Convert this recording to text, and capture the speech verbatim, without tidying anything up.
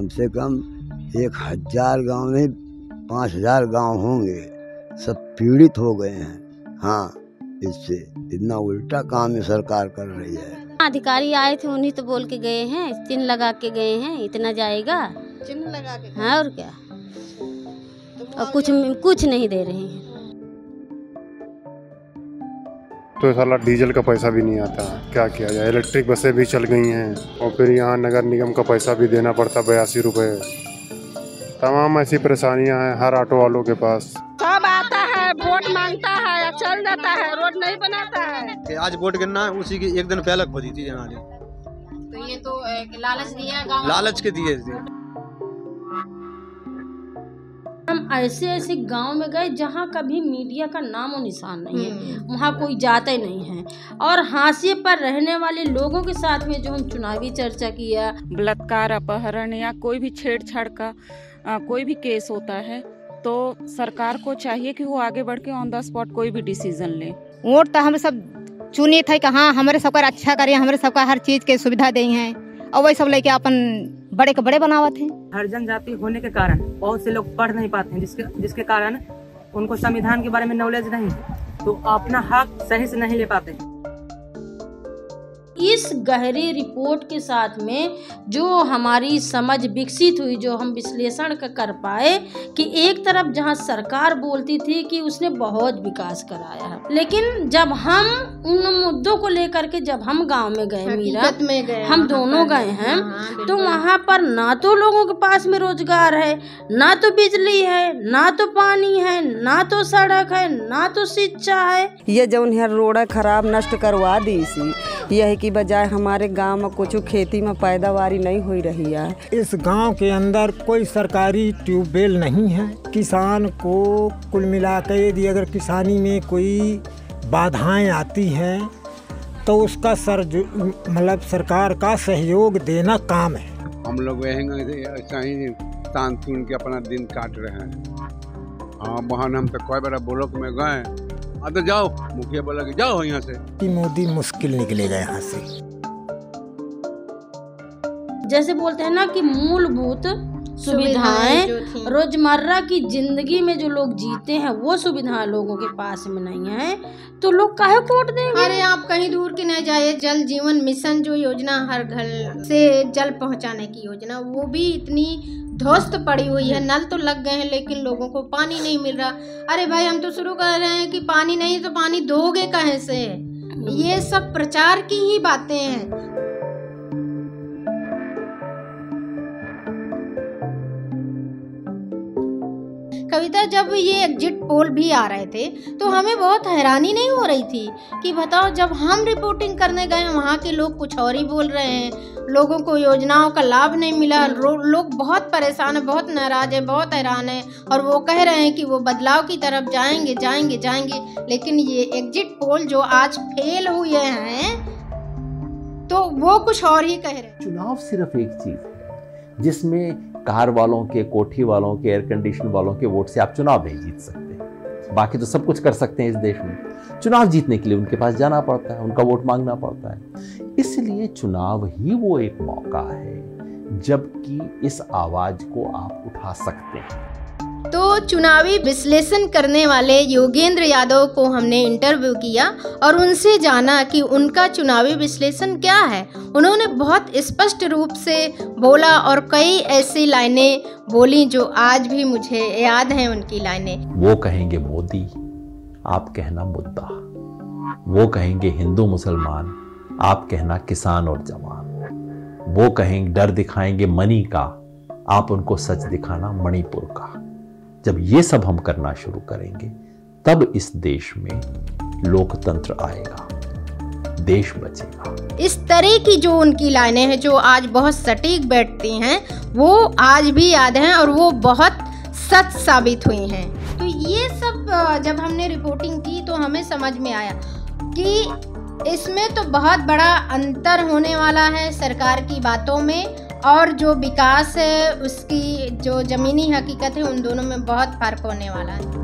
कम से कम एक हजार गाँव नहीं पाँच हजार गाँव होंगे, सब पीड़ित हो गए हैं। हाँ, इससे इतना उल्टा काम सरकार कर रही है। अधिकारी आए थे, उन्हीं तो बोल के गए हैं, चिन्ह लगा के गए हैं, इतना जाएगा, चिन्ह लगा के। हाँ और क्या, और कुछ कुछ नहीं दे रहे हैं। तो साला डीजल का पैसा भी नहीं आता, क्या किया जाए। इलेक्ट्रिक बसें भी चल गई हैं और फिर यहाँ नगर निगम का पैसा भी देना पड़ता बयासी रुपए। तमाम ऐसी परेशानियां हैं हर ऑटो वालों के पास। सब आता है, वोट मांगता है या चल जाता है, रोड नहीं बनाता है। आज वोट गिरना है, उसी की एक दिन पहले खो दी थी जनाली। तो ये तो लालच दिया गाँव, लालच के दिए। हम ऐसे ऐसे गांव में गए जहां कभी मीडिया का नाम और निशान नहीं है, वहां कोई जाता ही नहीं है। और हाशिए पर रहने वाले लोगों के साथ में जो हम चुनावी चर्चा किया, बलात्कार, अपहरण या कोई भी छेड़छाड़ का आ, कोई भी केस होता है तो सरकार को चाहिए कि वो आगे बढ़ के ऑन द स्पॉट कोई भी डिसीजन ले। वोट तो हम सब चुने थे कि हाँ हमारे सबका अच्छा करें, हमारे सबका हर चीज के सुविधा दे हैं, और वही सब लेके अपन बड़े के बड़े बनावत हैं। हर जनजाति होने के कारण बहुत से लोग पढ़ नहीं पाते हैं, जिसके जिसके कारण उनको संविधान के बारे में नॉलेज नहीं, तो अपना हक सही से नहीं ले पाते। इस गहरी रिपोर्ट के साथ में जो हमारी समझ विकसित हुई, जो हम विश्लेषण कर पाए कि एक तरफ जहां सरकार बोलती थी कि उसने बहुत विकास कराया है, लेकिन जब हम उन मुद्दों को लेकर के जब हम गांव में गए, मीरा में गए, हम दोनों गए हैं, तो वहां पर ना तो लोगों के पास में रोजगार है, ना तो बिजली है, ना तो पानी है, ना तो सड़क है, ना तो शिक्षा है। ये जो उन्हें रोड खराब नष्ट करवा दी सी, यही की बजाय हमारे गांव में कुछ खेती में पैदावारी नहीं हो रही है। इस गांव के अंदर कोई सरकारी ट्यूबवेल नहीं है। किसान को कुल मिला के यदि अगर किसानी में कोई बाधाएं आती हैं तो उसका सर मतलब सरकार का सहयोग देना काम है। हम लोग ऐसा ही तान तून के अपना दिन काट रहे हैं। हाँ, बहन हम तो कोई बड़ा ब्लॉक में गए, तो जाओ, मुखिया बोला कि जाओ यहाँ से। कि मोदी मुश्किल निकलेगा यहाँ से। जैसे बोलते हैं ना कि मूलभूत सुविधाएं रोजमर्रा की जिंदगी में जो लोग जीते हैं वो सुविधाएं लोगों के पास में नहीं है, तो लोग काहे वोट देंगे। अरे आप कहीं दूर की नहीं जाइए, जल जीवन मिशन जो योजना हर घर से जल पहुंचाने की योजना, वो भी इतनी ध्वस्त पड़ी हुई है। नल तो लग गए हैं लेकिन लोगों को पानी नहीं मिल रहा। अरे भाई हम तो शुरू कर रहे हैं कि पानी नहीं तो पानी दोगे कहाँ से। ये सब प्रचार की ही बातें हैं। कविता, जब ये एग्जिट पोल भी आ रहे थे तो हमें बहुत हैरानी नहीं हो रही थी कि बताओ, जब हम रिपोर्टिंग करने गए वहाँ के लोग कुछ और ही बोल रहे हैं, लोगों को योजनाओं का लाभ नहीं मिला, लोग बहुत परेशान है, बहुत नाराज है, बहुत हैरान है, और वो कह रहे हैं कि वो बदलाव की तरफ जाएंगे जाएंगे जाएंगे। लेकिन ये एग्जिट पोल जो आज फेल हुए हैं तो वो कुछ और ही कह रहे हैं। चुनाव सिर्फ एक चीज है जिसमें कार वालों के, कोठी वालों के, एयर कंडीशन वालों के वोट से आप चुनाव नहीं जीत सकते। बाकी तो सब कुछ कर सकते हैं इस देश में। चुनाव जीतने के लिए उनके पास जाना पड़ता है, उनका वोट मांगना पड़ता है। इसलिए चुनाव ही वो एक मौका है जबकि इस आवाज को आप उठा सकते हैं। तो चुनावी विश्लेषण करने वाले योगेंद्र यादव को हमने इंटरव्यू किया और उनसे जाना कि उनका चुनावी विश्लेषण क्या है। उन्होंने बहुत स्पष्ट रूप से बोला और कई ऐसी लाइनें बोली जो आज भी मुझे याद हैं उनकी लाइनें। वो कहेंगे मोदी, आप कहना मुद्दा। वो कहेंगे हिंदू मुसलमान, आप कहना किसान और जवान। वो कहेंगे डर दिखाएंगे मनी का, आप उनको सच दिखाना मणिपुर का। जब ये सब हम करना शुरू करेंगे तब इस देश में लोकतंत्र आएगा, देश बचेगा। इस तरह की जो उनकी लाइनें हैं जो आज बहुत सटीक बैठती हैं, वो आज भी याद हैं और वो बहुत सच साबित हुई हैं। तो ये सब जब हमने रिपोर्टिंग की तो हमें समझ में आया कि इसमें तो बहुत बड़ा अंतर होने वाला है सरकार की बातों में और जो विकास है उसकी जो ज़मीनी हकीकत है, उन दोनों में बहुत फर्क होने वाला है।